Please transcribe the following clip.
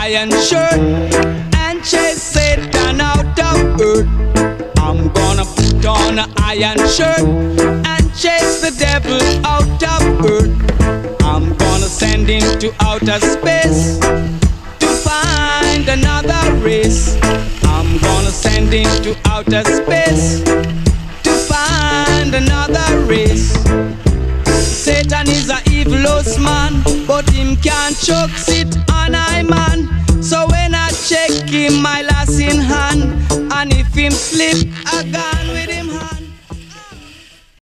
iron shirt and chase Satan out of earth. I'm gonna put on an iron shirt and chase the devil out of earth. I'm gonna send him to outer space to find another race. I'm gonna send him to outer space to find another race. Satan is a evilous man, but him can't choke sit on I man. So when I check him, my lass in hand, and if him slip, I gone with